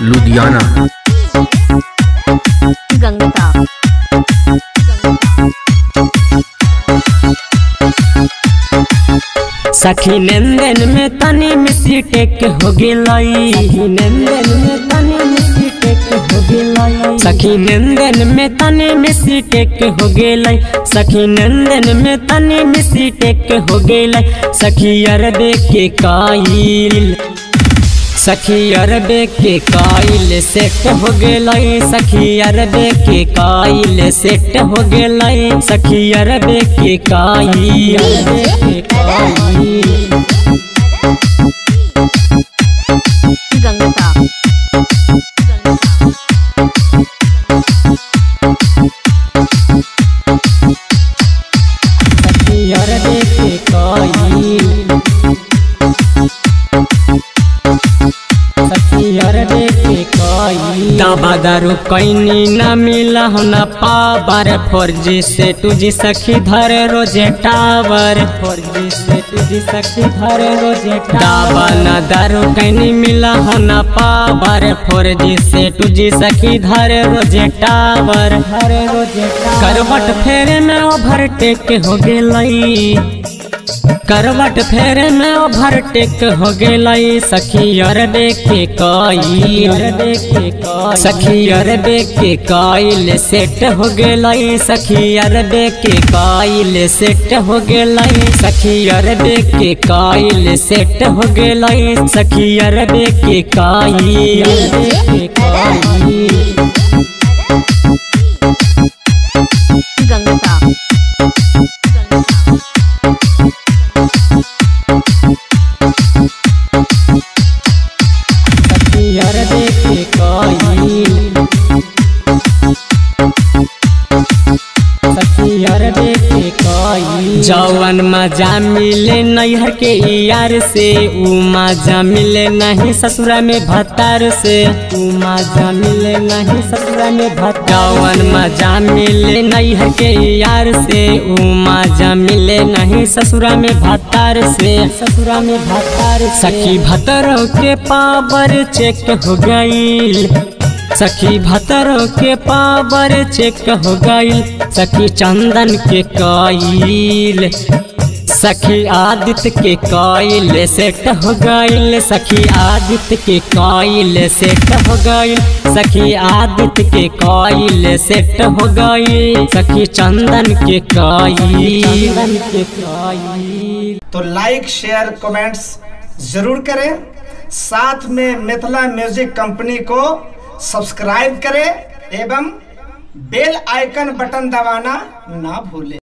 लुधियाना। गंगा सखी नंदन में तनी मिस्टेक हो गेलाई, नंदन में तनी मिस्टेक हो गेलाई, सखी नंदन में तनी मिस्टेक हो गेलाई, सखी नंदन में तनी मिस्टेक हो गेलाई, सखी अरबे के काइल, सखी अरबे के काइल सेट हो गेलाई, सखी अरबे के काइल सेट हो गेलाई, सखी अरबे के काइल, गंगा सखी अरबे के काइल, दाबा दारू कैनी न मिला न पावर 4G से 2G सखी धर रोजे टावर, 4G से 2G सखी धर रोजे दाबा न दारू कैनी मिला न पावर 4G से 2G सखी धर रोजे टावर, धर रोजे करवट फेरे में ओवरटेक हो गेलाई, करवट फेरे में ओवरटेक हो गेलाई, सखी अरबे के काइल, सखी अरबे के काइल सेट हो गेलाई, सखी अरबे के काइल सेट हो गेलाई, सखी अरबे के काइल सेट हो गेलाई, सखी अरबे के काइल, गंगा सखी अरबे के काइल, सखी अरबे के काइल, जौवन मजा मिले नैहर के यार से, ऊ मजा मिले नहीं ससुरा में भतार से, ऊ मजा मिले नहीं ससुरा में भतार, जौवन मजा मिले नैहर के यार से, ऊ मजा मिले नहीं ससुरा में भतार से, ससुरा में भतार, सखी भतरों के पावर चेक हो गई, सखी भतरों के पावर चेक हो गई, सखी चंदन के काइल, सखी आदित्य के काइल सेट हो गई, सखी आदित्य के काइल सेट हो गई, सखी आदित्य के काइल सेट हो गई, सखी चंदन के काइल, तो लाइक शेयर कमेंट्स जरूर करें, साथ में मिथिला म्यूजिक कंपनी को सब्सक्राइब करें एवं बेल आइकन बटन दबाना ना भूलें।